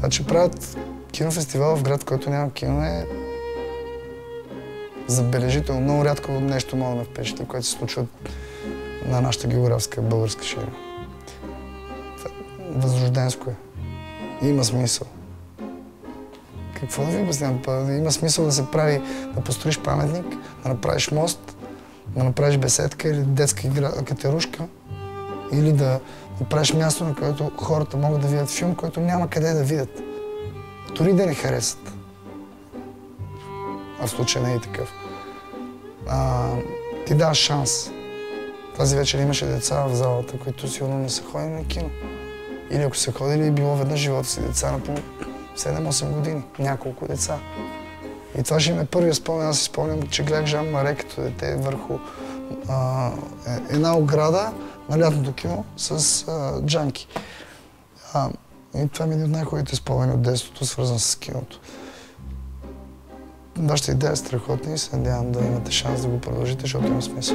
че правят кинофестивал в град, в който няма кино е забележително. Много рядко нещо мога да ме впечатли, което се случва на нашата географска българска шире. Възрожденско е. Има смисъл. Какво да ви обяснявам? Има смисъл да се прави, да построиш паметник, да направиш мост, да направиш беседка или детска катерушка, или да направиш място, на което хората могат да видят филм, който няма къде да видят. Дори да не харесат. А в случая не е и такъв. Ти даваш шанс. Тази вечер имаше деца в залата, които сигурно не са ходили на кино. Или ако са ходили, било веднъж живота си деца на по 7-8 години. Няколко деца. И това ще ми е първия спомен. Аз си спомням, че гледах Жан Маре като дете върху една ограда на лятното кино с джанки. И това ми е един от най-хубавите спомени от детството, свързан с киното. Вашата идея е страхотна и се надявам да имате шанс да го продължите, защото има смисъл.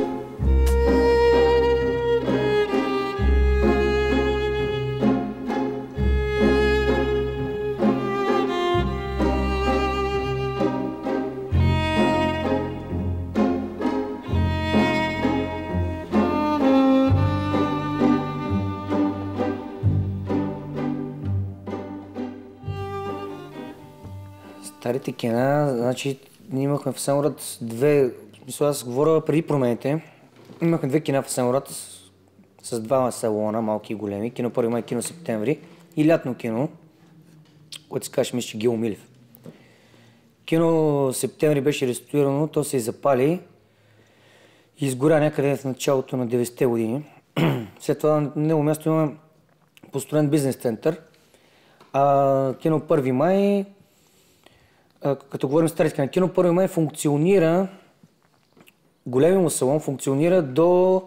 Старите кина, значи ние имахме в Асеновград две, аз говоря преди промените, имахме две кина в Асеновград с два салона, малки и големи, кино Първи май, кино Септември и лятно кино, което се казваше, мисля, че Гео Милев. Кино Септември беше реставрирано, то се запали и изгоря някъде в началото на 90-те години. След това на него място има построен бизнес център, кино Първи май, като говорим старите кина, кино Първи май функционира, големия му салон функционира до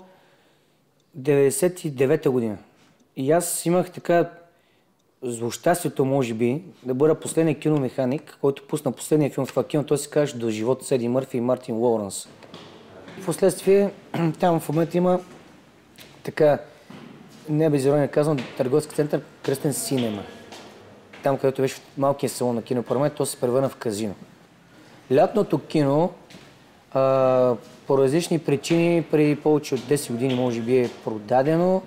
99-та година. И аз имах така злощастието, може би, да бъда последния киномеханик, който пусна последния филм в това кино, той се казваше До живот с Еди Мърфи и Мартин Лоуренс. Впоследствие, там в момента има така, не без ирония казвам, търговски център Кръстен Синема. Там, където беше малкият салон на кино Първи май, то се превърна в казино. Лятното кино, по различни причини, преди повече от 10 години, може би, е продадено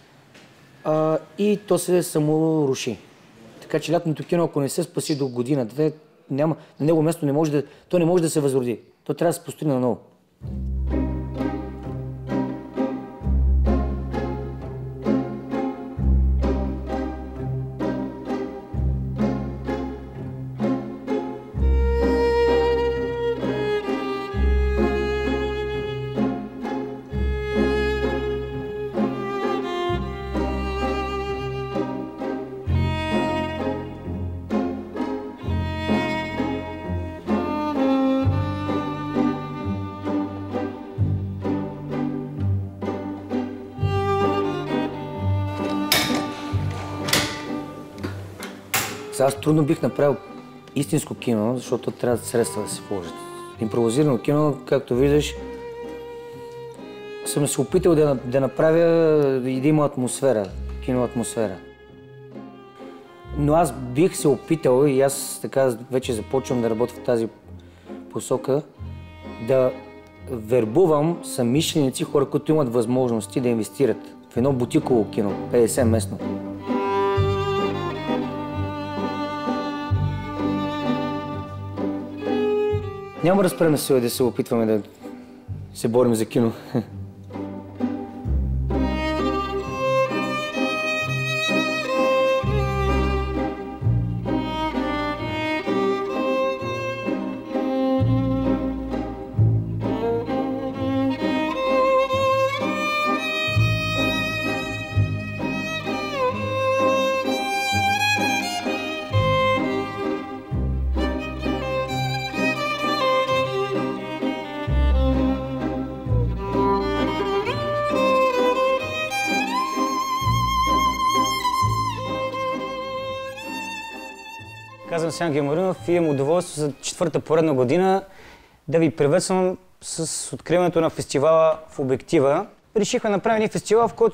и то се саморуши. Така че лятното кино, ако не се спаси до година-две, на него място не може да се възроди. То трябва да се построи наново. Аз трудно бих направил истинско кино, защото трябва средства да се вложат. Импровизирано кино, както виждаш, съм се опитал да направя и да има атмосфера, киноатмосфера. Но аз бих се опитал и аз така вече започвам да работя в тази посока, да вербувам съмишленици, хора, които имат възможности да инвестират в едно бутиково кино, 50 местно. Няма да спрем да се опитваме да се борим за кино. Казвам се Ангел Маринов и имам удоволствие за четвърта поредна година да ви приветствам с откриването на фестивала в Обектива. Решихме да направим един фестивал, в който да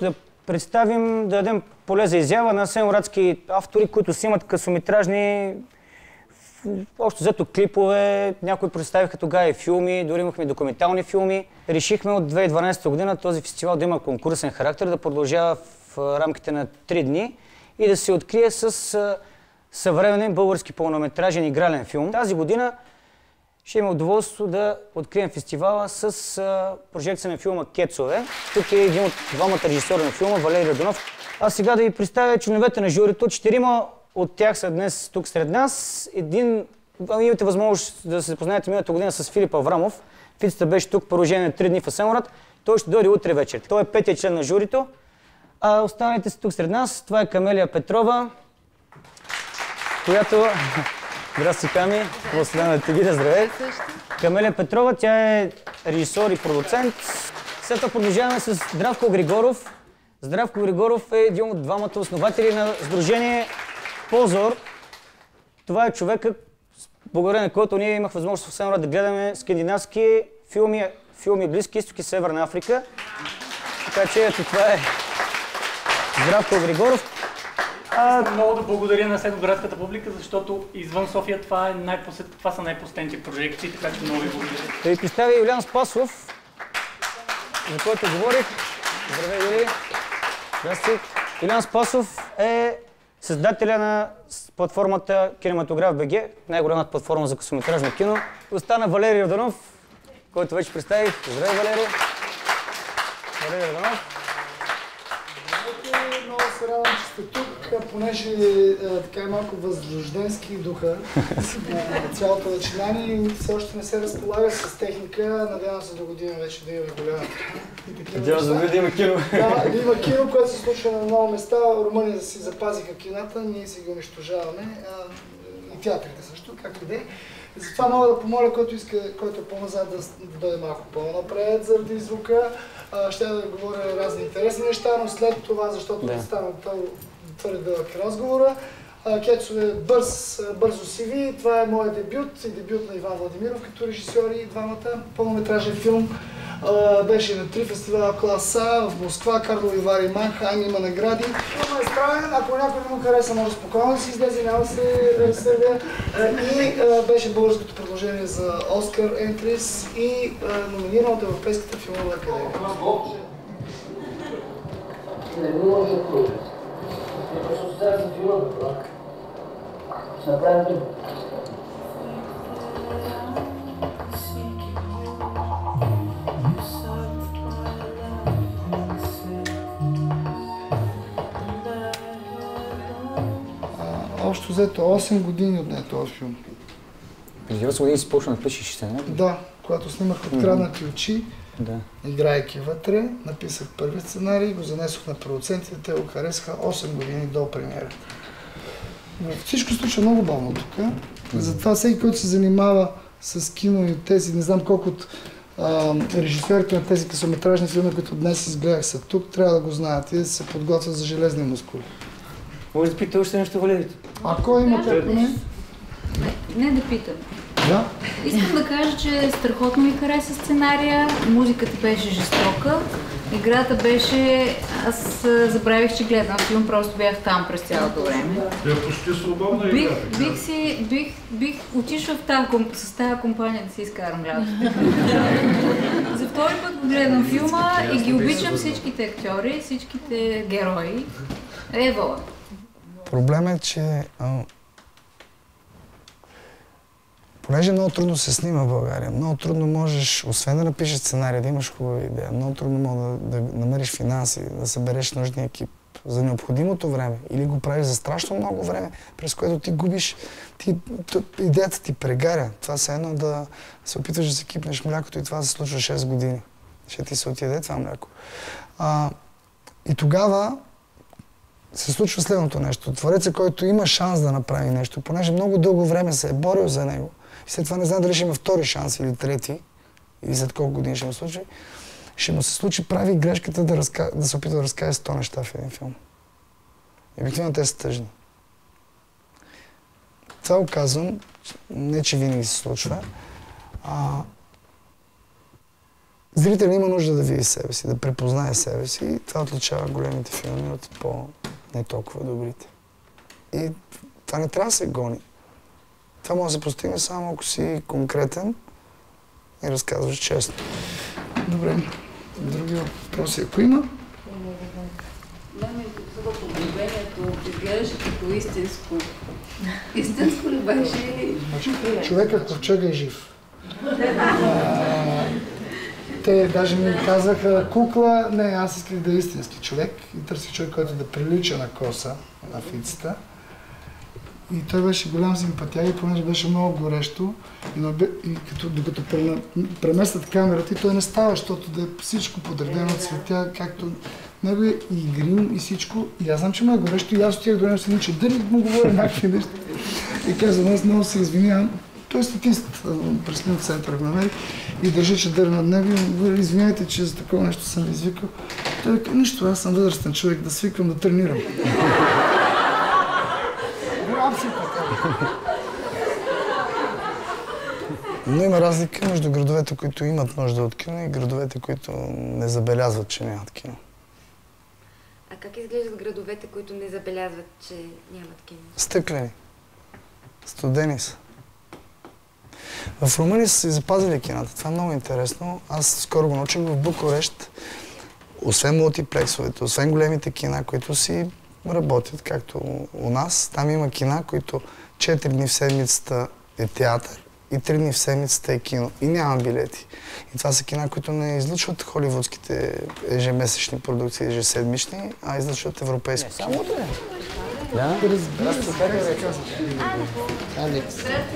представим, да дадем поле за изява на асенорадски автори, които снимат късометражни, общо взето клипове, някои представиха тогава и филми, дори имахме документални филми. Решихме от 2012 година този фестивал да има конкурсен характер, да продължава в рамките на 3 дни и да се открие с съвременен български пълнометражен игрален филм. Тази година ще има удоволствие да открием фестивала с прожекция на филма "Кецове". Тук е един от двамата режисьори на филма, Валери Радонов. А сега да ви представя членовете на журито. 4 от тях са днес тук сред нас. Имате възможност да се запознаете миналата година с Филип Аврамов. Фицата беше тук в продължение на 3 дни в Асеновград. Той ще дойде утре вечер. Той е 5-я член на журито. А останалите са тук сред нас. Това е Камелия Петрова, която... Здрасти, Ками. Благодаря ти, да здравей. Камелия Петрова, тя е режисьор и продуцент. След това продължаваме с Здравко Григоров. Здравко Григоров е един от двамата основатели на сдружение Позор. Това е човекът, благодарение на който ние имах възможност в Асеновград да гледаме скандинавски филми Близки изток и Северна Африка. Така че ето това е Здравко Григоров. Много да благодаря на асеновградската публика, защото извън София това са най-посетените прожекции, така че много ви благодаря. Да ви представя Юлиан Спасов, за който говорих. Здравей, Юли. Здрасти. Юлиан Спасов е създателя на платформата Кинематограф БГ, най-голямата платформа за късометражно кино. Остана Валери Радонов, който вече представих. Здравей, Валери. Валери Радонов. Много се радвам, че сте тук, понеже така е малко възрожденски духа на цялото начинание и все още не се разполага с техника. Надявам се до година вече да имаме голяма Надявам се да има кино. Да, да има кино, което се случва на много места. Румъния си запазиха кината, ние си ги унищожаваме. И театрите също, както и да е. Затова мога да помоля, който е по-назад, да дойде малко по-напред заради звука. Ще да говоря разни интересни неща, но след това, защото да стана твърде дълъг разговора. "Кецове" бързо CV. Това е моят дебют и дебют на Иван Владимиров като режисьор и двамата. Пълнометражен филм. Беше на 3 фестивала клас А в Москва, Карлови Вари, Манхайм, има награди. Филмът е странен, ако някой не му хареса, може спокойно да си излезе, няма да се разсърдя. И беше българското предложение за Оскар Ентрис и номиниран от Европейската филмова академия. Общо взето 8 години отне този филм. Преди 8 години си почна да пишеш сценарий? Да, когато снимах "Откраднати очи", играйки вътре, написах първи сценарий, го занесох на продуцентите, те го харесаха 8 години до премиерата. Всичко случва много бавно тук. Затова всеки, който се занимава с кино и тези, не знам колко от режисьорите на тези късометражни филми, които днес изгледах са тук, трябва да го знаят и да се подготвят за железни мускули. Може да пита още нещо, Валери? Ако имате поне... Не да питам. Да. Искам да кажа, че страхотно ми хареса сценария, музиката беше жестока, играта беше... Аз забравих, че гледам филм, просто бях там през цялото време. Бях почти свободна игра. Бих отишла с тази компания да си изкарам лятото. За втори път го гледам филма и ги обичам всичките актьори, всичките герои. Ево. Проблемът е, че понеже много трудно се снима в България, много трудно можеш, освен да напишеш сценария, да имаш хубава идея, много трудно можеш да намериш финанси, да събереш нужния екип за необходимото време. Или го правиш за страшно много време, през което ти губиш, идеята ти прегаря. Това е едно да се опитваш да се кипнеш млякото и това се случва 6 години. Ще ти се отиде това мляко. И тогава се случва следното нещо. Творецът, който има шанс да направи нещо, понеже много дълго време се е борил за него и след това не знае дали ще има втори шанс или трети, или след колко години ще му случи, ще му се случи, прави грешката да се опитва да разкаже 100 неща в един филм. И обикновено те са тъжни. Това го казвам, не че винаги се случва. Зрителят има нужда да види себе си, да препознае себе си и това отличава големите филми от не толкова добрите. И това не трябва да се гони. Това може да се постигне само ако си конкретен и разказваш честно. Добре, други въпроси, ако има? Да, ми това подобението ти гледаш като истинско. Истинско ли беше? Човекът ковчега е жив. Те даже ми казаха кукла, не, аз исках да е истински човек и търсих човек, който да прилича на Коса, на Фицата. И той беше голям симпатяг и понеже беше много горещо и докато преместят камерата и той не става, защото да е всичко подредено от цветя, както него е и грим и всичко. И аз знам, че му е горещо и аз отивах до него си че дали му говоря някакви неща. И казвам, аз много се извинявам. Той е статист, пресли от центъра в намери и държа чадър над него и извиняйте, че за такова нещо съм ви извикал. Той казва, нищо, аз съм възрастен човек, да свиквам да тренирам. Но има разлика между градовете, които имат нужда от кино и градовете, които не забелязват, че нямат кино. А как изглеждат градовете, които не забелязват, че нямат кино? Стъклени. Студени са. В Румъния са си запазили кината. Това е много интересно. Аз скоро го научих в Букурещ. Освен мултиплексовете, освен големите кина, които си работят, както у нас, там има кина, които 4 дни в седмицата е театър и 3 дни в седмицата е кино. И няма билети. И това са кина, които не излъчват холивудските ежемесечни продукции, ежеседмични, а излъчват европейско кино. Само това. Да. Разбира се, как да казваш? Алекс.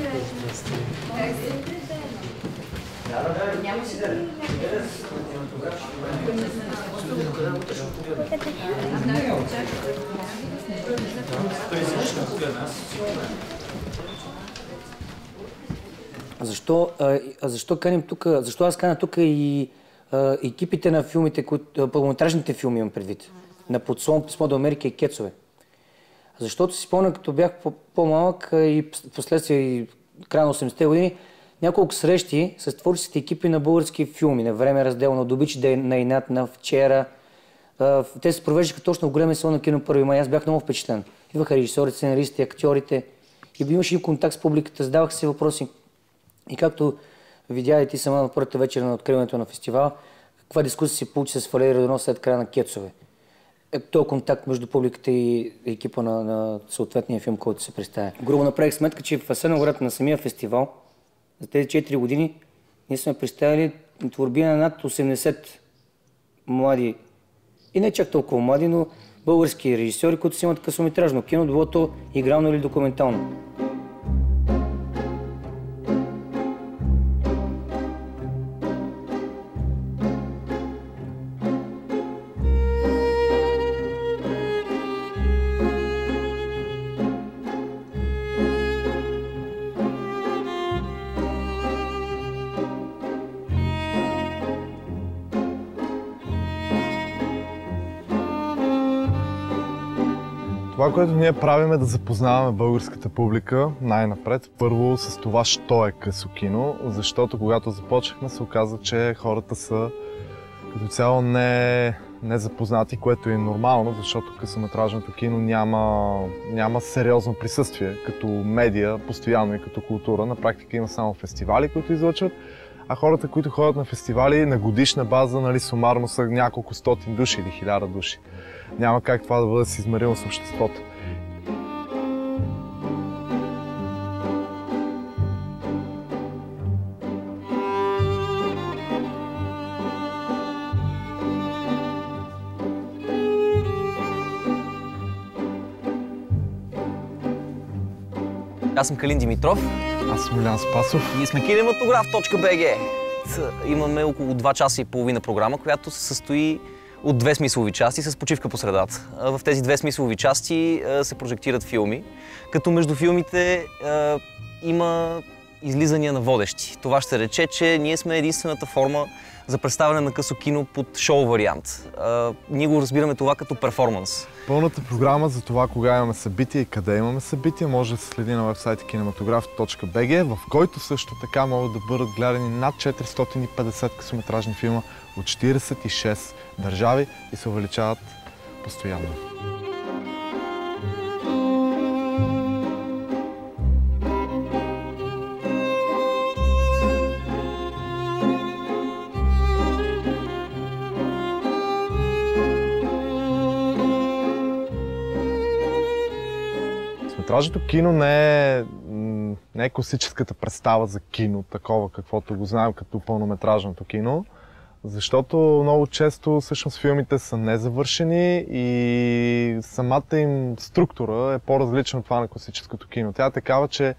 Защо каним тук? Защо аз каня тук и екипите на филмите, пълнометражните филми имам предвид? На Подслон, Писмо до Америка и Кецове. Защото си спомня, като бях по-малък и последствие и края на 80-те години, няколко срещи с творческите екипи на български филми, на Време раздел, на Добичи на Инат, на Вчера. Те се провеждаха точно в големия салон на кино 1 май. Аз бях много впечатлен. Идваха режисьорите, сценаристите, актьорите и имаше и контакт с публиката, задаваха си въпроси. И както видя и ти сама на първата вечер на откриването на фестивала, каква дискусия се получи с Валерий Радонов след края на Кецове. Този контакт между публиката и екипа на съответния филм, който се представя. Грубо направих сметка, че в Асеновград на самия фестивал за тези 4 години ние сме представили творби на над 80 млади и не чак толкова млади, но български режисьори, които си имат късометражно кино, било то игрално или документално. Това, което ние правим е да запознаваме българската публика най-напред. Първо с това, що е късокино, защото когато започнахме се оказа, че хората са като цяло не запознати, което е нормално, защото късометражното кино няма сериозно присъствие като медия, постоянно и като култура. На практика има само фестивали, които излъчват, а хората, които ходят на фестивали на годишна база, нали, сумарно са няколко стотин души или 1000 души. Няма как това да бъде се измерило с обществото. Аз съм Калин Димитров. Аз съм Илян Спасов. Ние сме Kinematograph.bg. Имаме около 2 часа и половина програма, която се състои от 2 смислови части с почивка по средата. В тези 2 смислови части се прожектират филми, като между филмите има излизания на водещи. Това ще рече, че ние сме единствената форма за представяне на късо кино под шоу вариант. Ние го разбираме това като перформанс. Пълната програма за това кога имаме събития и къде имаме събития може да се следи на вебсайта kinematograf.bg, в който също така могат да бъдат гледани над 450 късометражни филма от 46 държави и се увеличават постоянно. Късометражното кино не е класическата представа за кино, такова каквото го знаем като пълнометражното кино, защото много често всъщност филмите са незавършени и самата им структура е по-различна от това на класическото кино. Тя е такава, че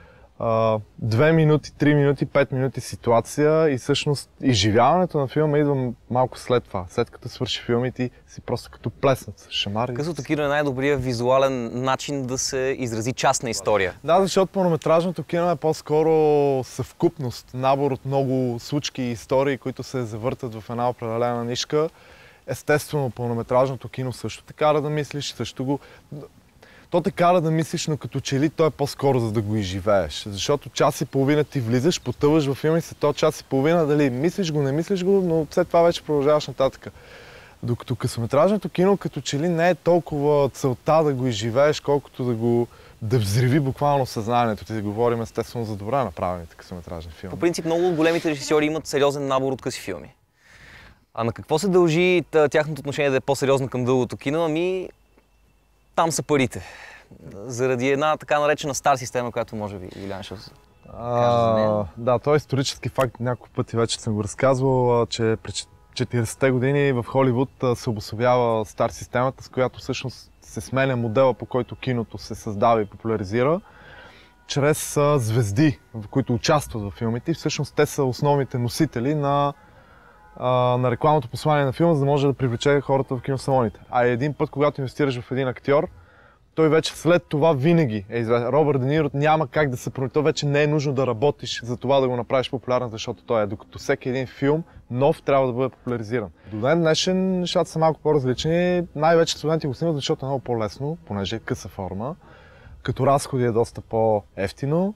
2 минути, 3 минути, 5 минути ситуация и всъщност изживяването на филма идва малко след това. След като свърши филм и ти си просто като плеснат с шамари. Късото кино е най-добрият визуален начин да се изрази частна история. Да, защото пълнометражното кино е по-скоро съвкупност, набор от много случки и истории, които се завъртат в една определена нишка. Естествено, пълнометражното кино също те кара да мислиш, също го... То те кара да мислиш, но като че ли то е по-скоро за да го изживееш. Защото час и половина ти влизаш, потъваш във филма и след този час и половина, дали мислиш го, не мислиш го, но след това вече продължаваш нататък. Докато късометражното кино като че ли не е толкова целта да го изживееш, колкото да взриви буквално съзнанието ти, да говорим естествено за добре направените късометражни филми. По принцип много от големите режисьори имат сериозен набор от къси филми. А на какво се дължи тяхното отношение да е по-сериозно към дългото кино? Ами там са парите. Заради една така наречена стар система, която може би Юлиан ще каже за нея. Да, това е исторически факт. Няколко пъти вече съм го разказвал, че през 40-те години в Холивуд се обособява стар системата, с която всъщност се сменя модела, по който киното се създава и популяризира, чрез звезди, които участват във филмите. И всъщност те са основните носители на рекламното послание на филма, за да може да привлече хората в киносалоните. А един път, когато инвестираш в един актьор, той вече след това винаги е известен. Робърт Де Ниро няма как да се промени. То вече не е нужно да работиш за това да го направиш популярен, защото той е. Докато всеки един филм нов трябва да бъде популяризиран. До ден днешен нещата са малко по-различни. Най-вече студенти го снимат, защото е много по-лесно, понеже е къса форма. Като разходи е доста по-евтино.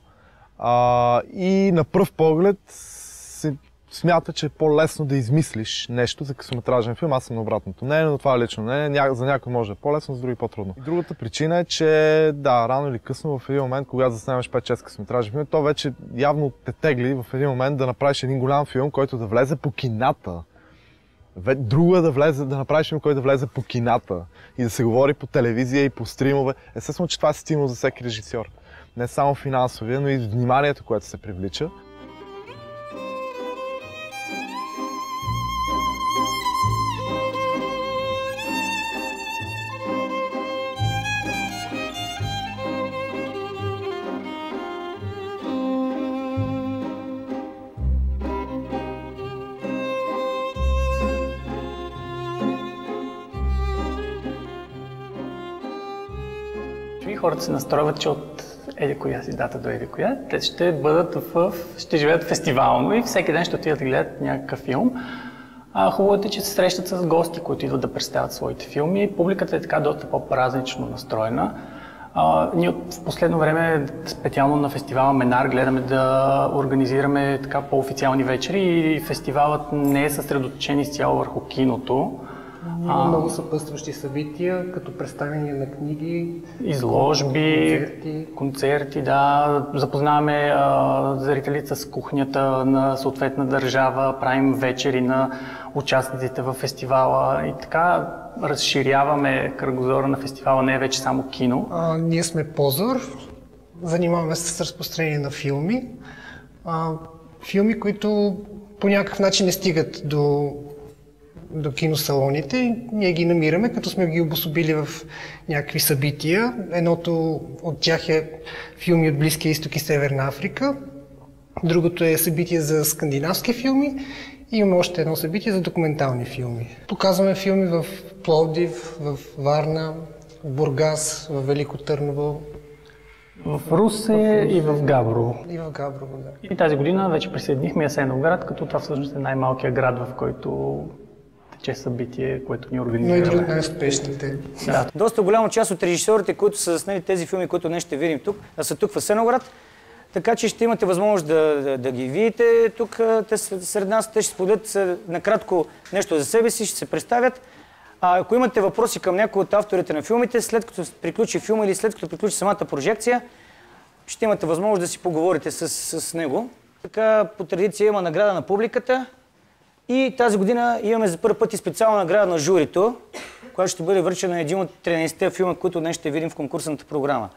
И на пръв поглед се смята, че е по-лесно да измислиш нещо за късометражен филм. Аз съм на обратното. Не, но това е лично. Не, за някой може да е по-лесно, за други по-трудно. И другата причина е, че да, рано или късно в един момент, когато заснемаш 5-6 късометражни филми, то вече явно те тегли в един момент да направиш един голям филм, който да влезе по кината. Друго е да направиш филм, който да влезе по кината и да се говори по телевизия и по стримове. Естествено, че това е стимул за всеки режисьор. Не само финансовия, но и вниманието, което се привлича. Хората се настройват, че от еди коя си дата до еди коя, те ще ще живеят фестивално и всеки ден ще отидат да гледат някакъв филм. Хубавото е, че се срещат с гости, които идват да представят своите филми. Публиката е така доста по-празнично настроена. Ние в последно време, специално на фестивала Менар, гледаме да организираме така по-официални вечери и фестивалът не е съсредоточен изцяло върху киното. Има много съпътстващи събития, като представяне на книги, изложби, концерти, да. Запознаваме зрителите с кухнята на съответна държава, правим вечери на участниците в фестивала и така разширяваме кръгозора на фестивала, не е вече само кино. Ние сме Позор, занимаваме се с разпространение на филми. Филми, които по някакъв начин не стигат до киносалоните и ние ги намираме, като сме ги обособили в някакви събития. Едното от тях е филми от Близкия изток и Северна Африка. Другото е събитие за скандинавски филми. И имаме още едно събитие за документални филми. Показваме филми в Пловдив, в Варна, в Бургас, в Велико Търново. В Русе и в Габрово. И в Габрово, да. И тази година вече присъединихме Асеновград, като това всъщност е най-малкият град, в който тече събитие, което ни организираме. Но и други най-успешните. Да. Доста голяма част от режисьорите, които са заснели тези филми, които днес ще видим тук, са тук в Асеновград. Така че ще имате възможност да ги видите тук сред нас. Те ще споделят накратко нещо за себе си, ще се представят. Ако имате въпроси към някои от авторите на филмите, след като приключи филма или след като приключи самата прожекция, ще имате възможност да си поговорите с него. Така, по традиция има награда на публиката и тази година имаме за първи път и специална награда на журито, която ще бъде връчена на един от 13-те филма, които днес ще видим в конкурсната програма.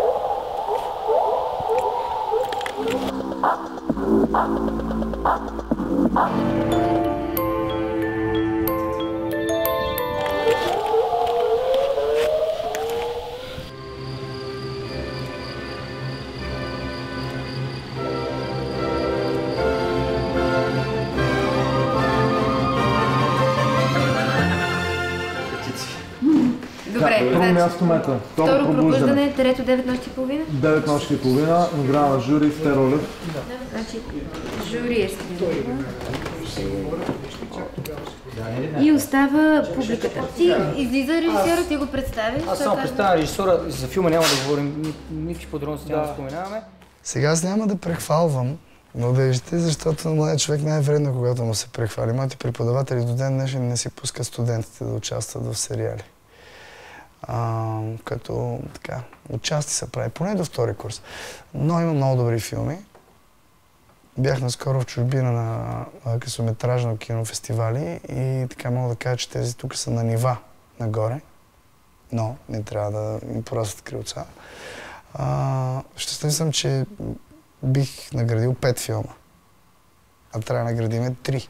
Добре, Първо място Мета. Второ пробуждане, трето 9 нощи и половина. 9 нощи и половина, награда на жури, сте роля. Значи, жури е и остава публиката. Ти излиза режисьора, ти го представиш. Аз само представя режисьора, за филма няма да говорим, никакви подробности няма да споменаваме. Сега аз няма да прехвалвам младежите, защото на младия човек най-вредно, когато му се прехвали. Моите преподаватели до ден днешен не си пускат студентите да участват в сериали. Като така, отчасти се прави, поне до втори курс. Но има много добри филми. Бях наскоро в чужбина на късометражно кинофестивали и така мога да кажа, че тези тук са на нива нагоре, но не трябва да им порастат крилца. Щастлив съм, че бих наградил 5 филма, а трябва да наградиме 3.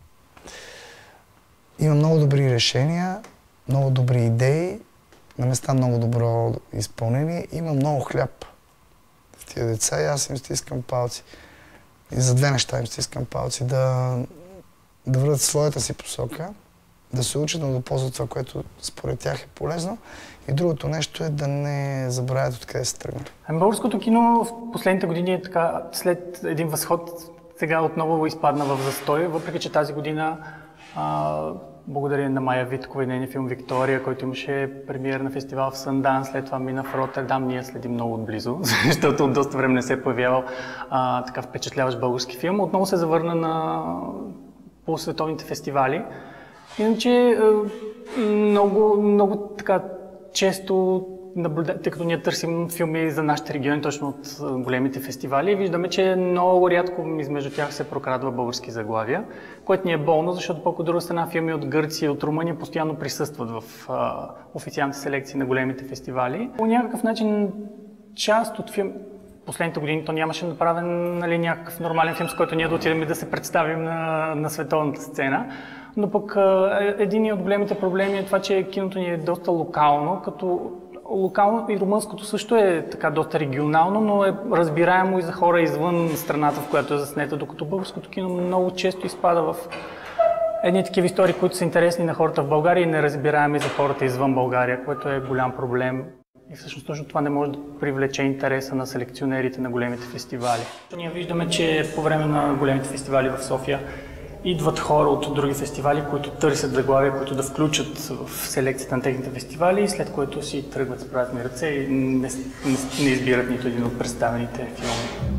Има много добри решения, много добри идеи, на места много добро изпълнение. Има много хляб в тия деца и аз им стискам палци. И за две неща им стискам палци. Да върват в своята си посока, да се учат, но да ползват това, което според тях е полезно. И другото нещо е да не забравят откъде са тръгнали. Българското кино в последните години е така, след един възход, сега отново изпадна в застой, въпреки че тази година благодарение на Майя Виткова и нейния филм «Виктория», който имаше премиера на фестивал в Сандан, след това мина в Роттердам. Ние следим много отблизо, защото от доста време не се е появявал така впечатляващ български филм. Отново се завърна по световните фестивали. Иначе много така често, тъй като ние търсим филми за нашите региони, точно от големите фестивали, виждаме, че много рядко измежду тях се прокрадва български заглавия, което ни е болно, защото пък от друга страна филми от Гърция и от Румъния постоянно присъстват в официалните селекции на големите фестивали. По някакъв начин част от филм... Последните години то нямаше направен някакъв нормален филм, с който ние да отидем и да се представим на световната сцена. Но пък един от големите проблеми е това, че киното ни е доста локално, като локално и румънското също е така доста регионално, но е разбираемо и за хора извън страната, в която е заснета, докато българското кино много често изпада в едни такива истории, които са интересни на хората в България и неразбираеми за хората извън България, което е голям проблем. И всъщност точно това не може да привлече интереса на селекционерите на големите фестивали. Ние виждаме, че по време на големите фестивали в София идват хора от други фестивали, които търсят заглавия, които да включат в селекцията на техните фестивали, след което си тръгват с празни ръце и не избират нито един от представените филми.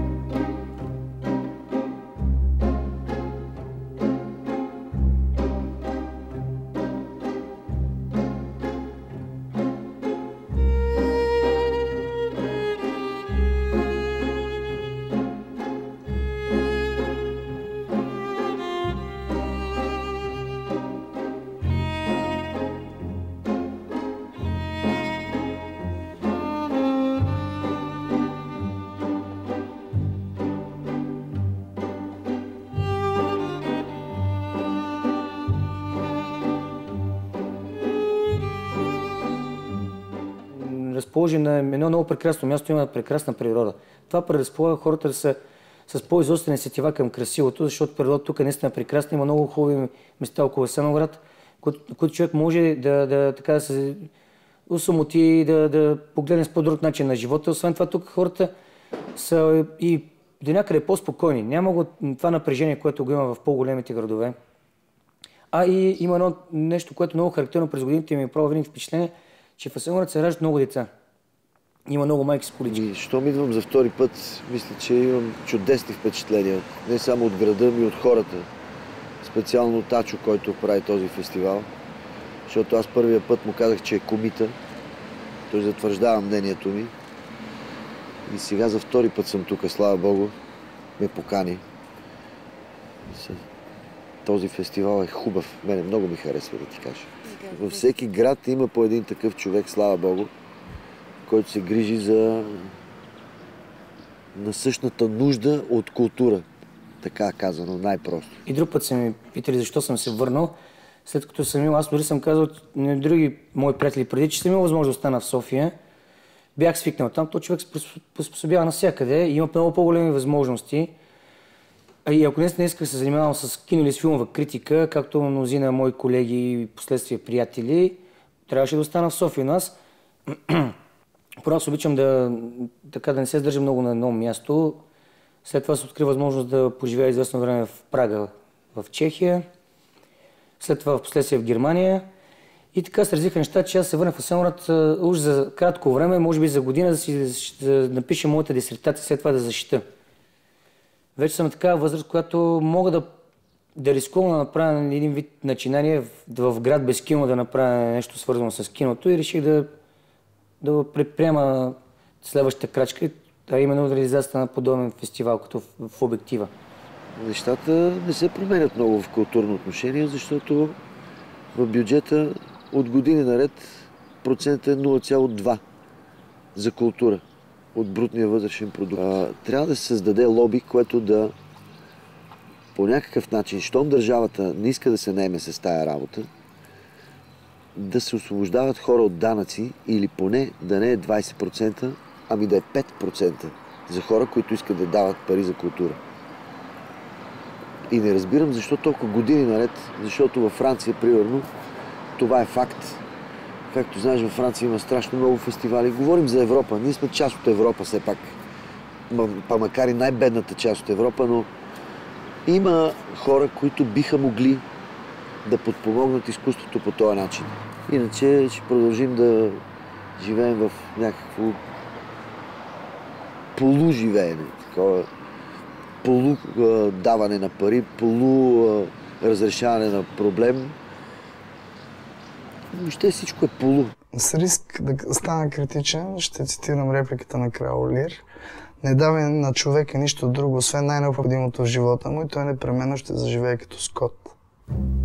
Разположен на едно много прекрасно място, има прекрасна природа. Това предразполага хората да са с по-изострени сетива към красивото, защото природата тук наистина е прекрасна. Има много хубави места около Асеновград, които човек може да се осамоти, да погледне с по-друг начин на живота. Освен това, тук хората са и до някъде по-спокойни. Няма го това напрежение, което го има в по-големите градове. И има едно нещо, което много характерно през годините ми е право винаги впечатление, че в Асеновград се раждат много деца. Има много майки с колички. Щом идвам за втори път, мисля, че имам чудесни впечатления. Не само от града, но и от хората. Специално Тачо, който прави този фестивал. Защото аз първия път му казах, че е комита. Той затвърждава мнението ми. И сега за втори път съм тук, слава Богу. Ме покани. Този фестивал е хубав. Мене много ми харесва, да ти кажа. Във всеки град има по един такъв човек, слава Богу, който се грижи за насъщната нужда от култура. Така казано, най-просто. И друг път са ми питали защо съм се върнал. След като съм имал, аз дори съм казал на други мои приятели преди, че съм имал възможност да остана в София. Бях свикнал там, то човек се приспособява навсякъде и има много по-големи възможности. И ако наистина исках да се занимавам с кино или с филмова критика, както мнозина мои колеги и последствия приятели, трябваше да остана в София. Но аз просто обичам да не се сдържа много на едно място. След това се откри възможност да поживея известно време в Прага, в Чехия. След това в последствие в Германия. И така се развиха неща, че аз се върнах в Асеновград уж за кратко време, може би за година, да напиша моята дисертация, след това да защита. Вече съм на такава възраст, която мога да рискувам да направя един вид начинание в град без кино, да направя нещо свързано с киното и реших да предприема следващата крачка, а именно реализацията на подобен фестивал, като в обектива. Нещата не се променят много в културно отношение, защото в бюджета от години наред процентът е 0,2 за култура от брутния вътрешен продукт. Трябва да се създаде лоби, което да по някакъв начин, щом държавата не иска да се наеме с тая работа, да се освобождават хора от данъци или поне да не е 20%, ами да е 5% за хора, които искат да дават пари за култура. И не разбирам защо толкова години наред, защото във Франция, примерно, това е факт. Както знаеш, във Франция има страшно много фестивали. Говорим за Европа. Ние сме част от Европа все пак. Макар и най-бедната част от Европа, но има хора, които биха могли да подпомогнат изкуството по този начин. Иначе ще продължим да живеем в някакво полуживеене, такова полудаване на пари, полуразрешаване на проблем. Въобще всичко е полу. С риск да стана критичен, ще цитирам репликата на крал Лир. Не давай на човека нищо друго, освен най-необходимото в живота му и той непременно ще заживее като скот.